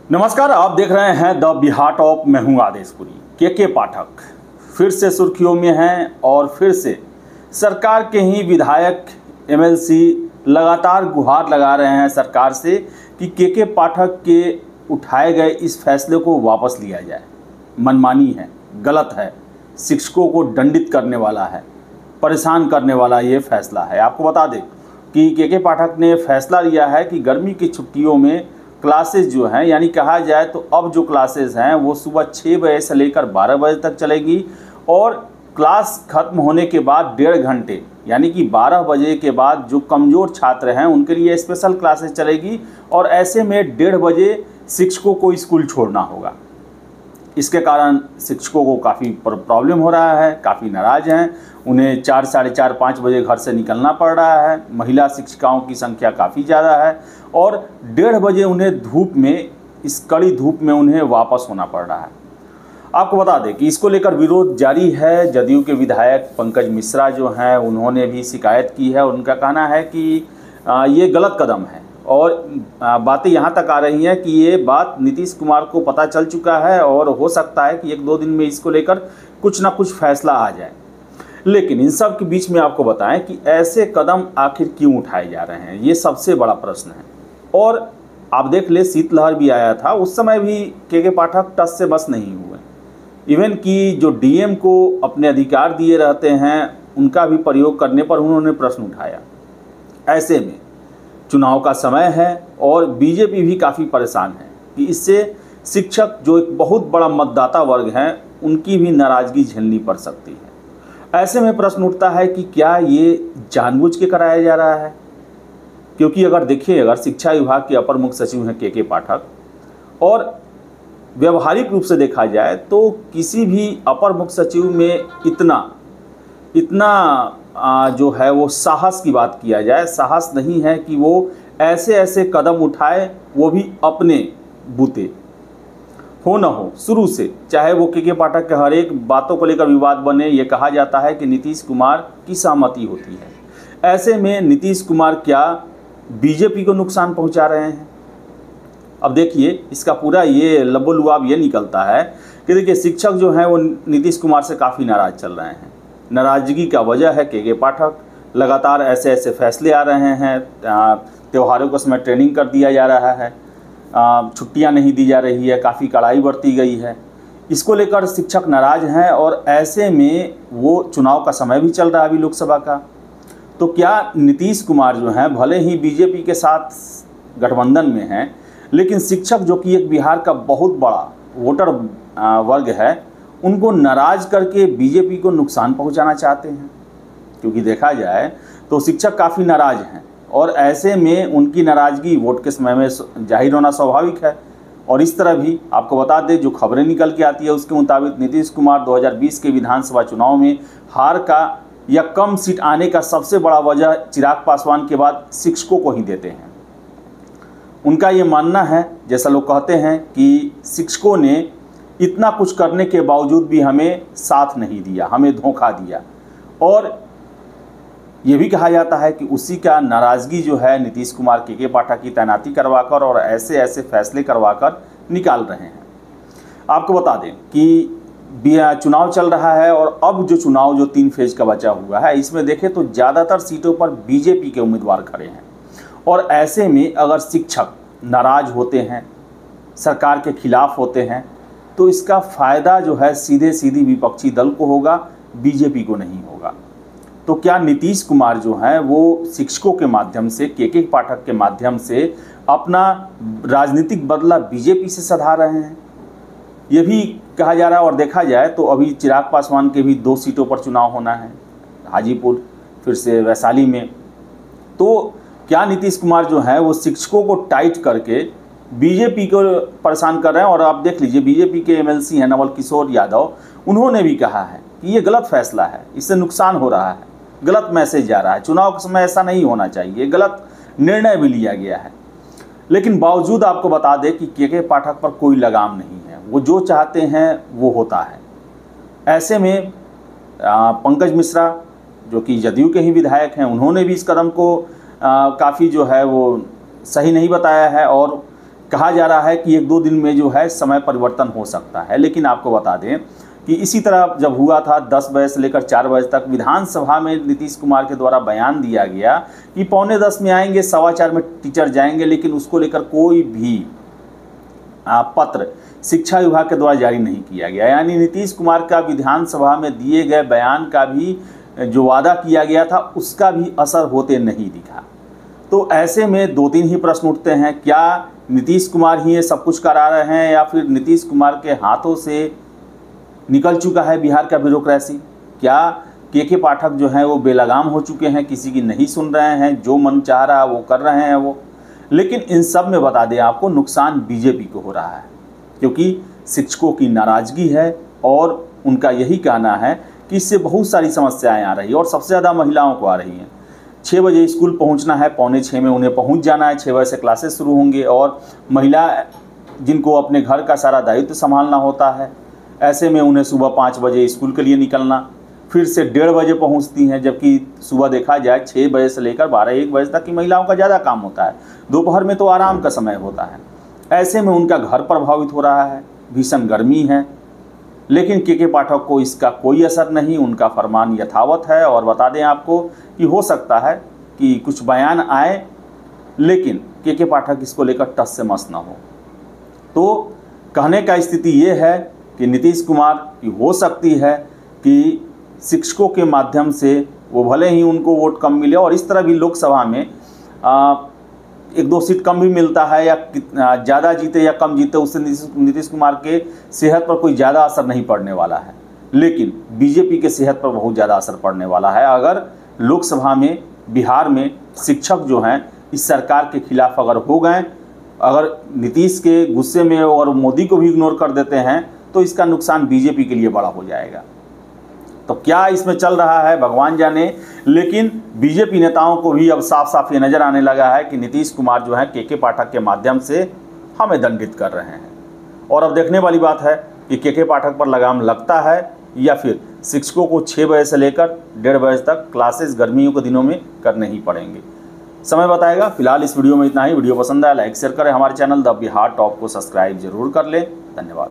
नमस्कार, आप देख रहे हैं द बिहार टॉप। मैं हूं आदेशपुरी। के पाठक फिर से सुर्खियों में हैं और फिर से सरकार के ही विधायक एमएलसी लगातार गुहार लगा रहे हैं सरकार से कि के पाठक के उठाए गए इस फैसले को वापस लिया जाए। मनमानी है, गलत है, शिक्षकों को दंडित करने वाला है, परेशान करने वाला ये फैसला है। आपको बता दें कि के पाठक ने फैसला लिया है कि गर्मी की छुट्टियों में क्लासेस जो हैं, यानी कहा जाए तो अब जो क्लासेस हैं वो सुबह 6 बजे से लेकर 12 बजे तक चलेगी और क्लास खत्म होने के बाद 1.5 घंटे यानी कि 12 बजे के बाद जो कमज़ोर छात्र हैं उनके लिए स्पेशल क्लासेस चलेगी और ऐसे में 1:30 बजे शिक्षकों को स्कूल छोड़ना होगा। इसके कारण शिक्षकों को काफ़ी प्रॉब्लम हो रहा है, काफ़ी नाराज़ हैं। उन्हें 4, साढ़े 4, 5 बजे घर से निकलना पड़ रहा है। महिला शिक्षिकाओं की संख्या काफ़ी ज़्यादा है और 1:30 बजे उन्हें धूप में, इस कड़ी धूप में उन्हें वापस होना पड़ रहा है। आपको बता दें कि इसको लेकर विरोध जारी है। जदयू के विधायक पंकज मिश्रा जो हैं उन्होंने भी शिकायत की है। उनका कहना है कि ये गलत कदम है और बातें यहाँ तक आ रही हैं कि ये बात नीतीश कुमार को पता चल चुका है और हो सकता है कि 1-2 दिन में इसको लेकर कुछ ना कुछ फैसला आ जाए। लेकिन इन सब के बीच में आपको बताएं कि ऐसे कदम आखिर क्यों उठाए जा रहे हैं, ये सबसे बड़ा प्रश्न है। और आप देख ले, शीतलहर भी आया था, उस समय भी के पाठक टस से बस नहीं हुए। इवन कि जो डीएम को अपने अधिकार दिए रहते हैं उनका भी प्रयोग करने पर उन्होंने प्रश्न उठाया। ऐसे में चुनाव का समय है और बीजेपी भी काफ़ी परेशान है कि इससे शिक्षक जो एक बहुत बड़ा मतदाता वर्ग है उनकी भी नाराज़गी झेलनी पड़ सकती है। ऐसे में प्रश्न उठता है कि क्या ये जानबूझ के कराया जा रहा है? क्योंकि अगर शिक्षा विभाग के अपर मुख्य सचिव हैं के पाठक और व्यवहारिक रूप से देखा जाए तो किसी भी अपर मुख्य सचिव में इतना जो है वो साहस की बात किया जाए, साहस नहीं है कि वो ऐसे कदम उठाए, वो भी अपने बूते हो न हो शुरू से। चाहे वो के पाठक के हर एक बातों को लेकर विवाद बने, ये कहा जाता है कि नीतीश कुमार की सहमति होती है। ऐसे में नीतीश कुमार क्या बीजेपी को नुकसान पहुंचा रहे हैं? अब देखिए, इसका पूरा ये लबोलुआब ये निकलता है कि देखिए शिक्षक जो हैं वो नीतीश कुमार से काफ़ी नाराज़ चल रहे हैं। नाराज़गी का वजह है के पाठक लगातार ऐसे फैसले आ रहे हैं। त्योहारों के समय ट्रेनिंग कर दिया जा रहा है, छुट्टियां नहीं दी जा रही है, काफ़ी कड़ाई बरती गई है। इसको लेकर शिक्षक नाराज़ हैं और ऐसे में वो चुनाव का समय भी चल रहा है अभी लोकसभा का। तो क्या नीतीश कुमार जो हैं भले ही बीजेपी के साथ गठबंधन में हैं, लेकिन शिक्षक जो कि एक बिहार का बहुत बड़ा वोटर वर्ग है, उनको नाराज़ करके बीजेपी को नुकसान पहुंचाना चाहते हैं? क्योंकि देखा जाए तो शिक्षक काफ़ी नाराज़ हैं और ऐसे में उनकी नाराज़गी वोट के समय में जाहिर होना स्वाभाविक है। और इस तरह भी आपको बता दें, जो खबरें निकल के आती है उसके मुताबिक नीतीश कुमार 2020 के विधानसभा चुनाव में हार का या कम सीट आने का सबसे बड़ा वजह चिराग पासवान के बाद शिक्षकों को ही देते हैं। उनका ये मानना है, जैसा लोग कहते हैं, कि शिक्षकों ने इतना कुछ करने के बावजूद भी हमें साथ नहीं दिया, हमें धोखा दिया। और ये भी कहा जाता है कि उसी का नाराज़गी जो है नीतीश कुमार के पाठक की तैनाती करवाकर और ऐसे फैसले करवाकर निकाल रहे हैं। आपको बता दें कि चुनाव चल रहा है और अब जो चुनाव जो 3 फेज का बचा हुआ है, इसमें देखें तो ज़्यादातर सीटों पर बीजेपी के उम्मीदवार खड़े हैं। और ऐसे में अगर शिक्षक नाराज़ होते हैं, सरकार के खिलाफ होते हैं, तो इसका फ़ायदा जो है सीधी विपक्षी दल को होगा, बीजेपी को नहीं होगा। तो क्या नीतीश कुमार जो हैं वो शिक्षकों के माध्यम से, के पाठक के माध्यम से अपना राजनीतिक बदला बीजेपी से सधा रहे हैं? ये भी कहा जा रहा है। और देखा जाए तो अभी चिराग पासवान के भी 2 सीटों पर चुनाव होना है, हाजीपुर फिर से वैशाली में। तो क्या नीतीश कुमार जो है वो शिक्षकों को टाइट करके बीजेपी को परेशान कर रहे हैं? और आप देख लीजिए, बीजेपी के एमएलसी हैं नवल किशोर यादव, उन्होंने भी कहा है कि ये गलत फैसला है, इससे नुकसान हो रहा है, गलत मैसेज जा रहा है, चुनाव के समय ऐसा नहीं होना चाहिए, गलत निर्णय भी लिया गया है। लेकिन बावजूद आपको बता दें कि के पाठक पर कोई लगाम नहीं है, वो जो चाहते हैं वो होता है। ऐसे में पंकज मिश्रा जो कि जदयू के ही विधायक हैं, उन्होंने भी इस कदम को काफ़ी जो है वो सही नहीं बताया है और कहा जा रहा है कि 1-2 दिन में जो है समय परिवर्तन हो सकता है। लेकिन आपको बता दें कि इसी तरह जब हुआ था 10 बजे से लेकर 4 बजे तक विधानसभा में नीतीश कुमार के द्वारा बयान दिया गया कि 9:45 में आएंगे, 4:15 में टीचर जाएंगे, लेकिन उसको लेकर कोई भी पत्र शिक्षा विभाग के द्वारा जारी नहीं किया गया। यानी नीतीश कुमार का विधानसभा में दिए गए बयान का भी जो वादा किया गया था उसका भी असर होते नहीं दिखा। तो ऐसे में 2-3 ही प्रश्न उठते हैं, क्या नीतीश कुमार ही ये सब कुछ करा रहे हैं या फिर नीतीश कुमार के हाथों से निकल चुका है बिहार का ब्यूरोक्रेसी? क्या के पाठक जो हैं वो बेलगाम हो चुके हैं, किसी की नहीं सुन रहे हैं, जो मन चाह रहा है वो कर रहे हैं वो? लेकिन इन सब में बता दें आपको, नुकसान बीजेपी को हो रहा है, क्योंकि शिक्षकों की नाराज़गी है और उनका यही कहना है कि इससे बहुत सारी समस्याएं आ रही हैं और सबसे ज़्यादा महिलाओं को आ रही हैं। 6 बजे स्कूल पहुंचना है, 5:45 में उन्हें पहुंच जाना है, 6 बजे से क्लासेस शुरू होंगे और महिला जिनको अपने घर का सारा दायित्व संभालना होता है, ऐसे में उन्हें सुबह 5 बजे स्कूल के लिए निकलना, फिर से 1:30 बजे पहुंचती हैं, जबकि सुबह देखा जाए 6 बजे से लेकर 12-1 बजे तक की महिलाओं का ज़्यादा काम होता है, दोपहर में तो आराम का समय होता है। ऐसे में उनका घर प्रभावित हो रहा है, भीषण गर्मी है, लेकिन के पाठक को इसका कोई असर नहीं, उनका फरमान यथावत है। और बता दें आपको कि हो सकता है कि कुछ बयान आए लेकिन के पाठक इसको लेकर टस से मस ना हो। तो कहने का स्थिति ये है कि नीतीश कुमार की हो सकती है कि शिक्षकों के माध्यम से वो भले ही उनको वोट कम मिले और इस तरह भी लोकसभा में 1-2 सीट कम भी मिलता है या ज़्यादा जीते या कम जीते, उससे नीतीश कुमार के सेहत पर कोई ज़्यादा असर नहीं पड़ने वाला है, लेकिन बीजेपी के सेहत पर बहुत ज़्यादा असर पड़ने वाला है। अगर लोकसभा में बिहार में शिक्षक जो हैं इस सरकार के खिलाफ अगर हो गए, अगर नीतीश के गुस्से में और मोदी को भी इग्नोर कर देते हैं, तो इसका नुकसान बीजेपी के लिए बड़ा हो जाएगा। तो क्या इसमें चल रहा है भगवान जाने, लेकिन बीजेपी नेताओं को भी अब साफ साफ ये नज़र आने लगा है कि नीतीश कुमार जो है के पाठक के माध्यम से हमें दंडित कर रहे हैं। और अब देखने वाली बात है कि के पाठक पर लगाम लगता है या फिर शिक्षकों को 6 बजे से लेकर 1:30 बजे तक क्लासेस गर्मियों के दिनों में करने ही पड़ेंगे। समय बताएगा। फिलहाल इस वीडियो में इतना ही। वीडियो पसंद आया लाइक शेयर करें, हमारे चैनल द बिहार टॉप को सब्सक्राइब जरूर कर लें। धन्यवाद।